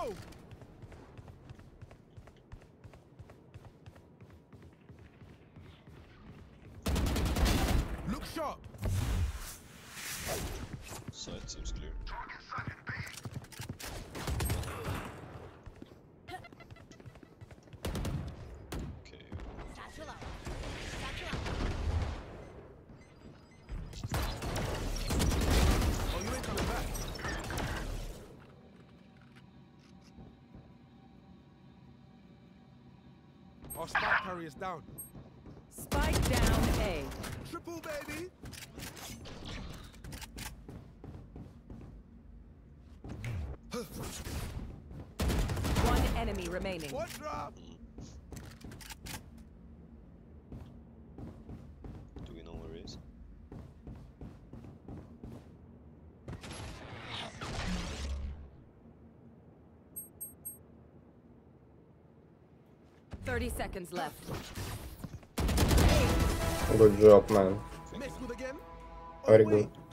go! Look sharp. Side seems clear. Okay. Oh, you ain't coming back. Our spike carrier's down. Spike down A. Triple, baby. One enemy remaining. One drop. Do we know where he is? Thirty seconds left. Good job, man. Mess with again. Very Oh, good. wait.